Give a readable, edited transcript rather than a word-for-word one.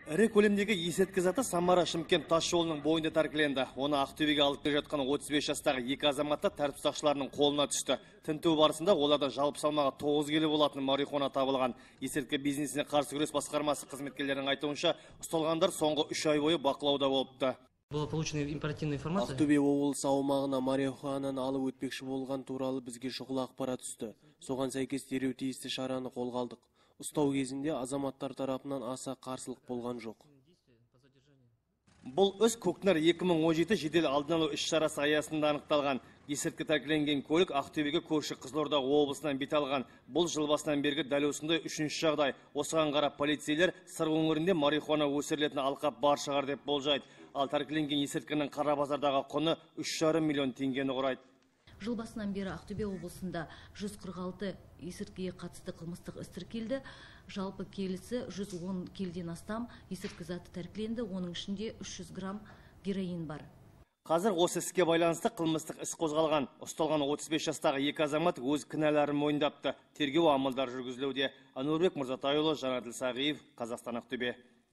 Ірі көлемдегі есірткі заты Самара-Шымкент тас жолының бойында тәркіленді. Оны Ақтөбеге алып келе жатқан 35 жастағы екі азаматта тәртіп сақшыларының қолына түсті. Тінту барысында олардан жалпы салмағы 9 келі болатын марихуана табылған. Есірткі бизнесіне қарсы күрес басқармасы қызметкерлерінің айтуынша, ұсталғандар соңғы 3 ай бойы бақылауда болыпты. Была получена императивная информация. Ақтөбе облысы аумағына марихуананы алып өтпекші болған туралы бізге шұғыл ақпарат түсті. Соған сәйкес дереу тиісті шараны қолға алдық. Ұстау кезінде азаматтар тарапынан аса қарсылық болған жоқ. Бұл іс Көкнар 2017 жедел алдын алу іс-шарасы аясында анықталған. Есірткі тәркіленген көлік Ақтөбеге көрші Қызылорда облысынан бет алған. Бұл жыл басынан бергі дәл осындай үшінші жағдай. Осыған қарап полицейлер сыр өңірінде марихуана өсірілетін алқап бар шығар деп болжайды. Ал тәркіленген есірткінің қара базардағы құны 3,5 миллион теңгені құрайды. Жыл басынан бері Ақтөбе облысында 146 есірткіге қатысты қылмыстық іс тіркелді. Жалпы келісі 110 келіден астам есірткі заты тәркіленді, оның ішінде 300 грамм героин бар. Қазір осы іске байланысты қылмыстық іс қозғалған. Ұсталған 35 жастағы екі азамат өз кінәларын мойындапты. Тергеу амалдары жүргізілуде. Ануарбек Мырзатайұлы, Жанаділ Сағиев, Қазақстан, Ақтөбе.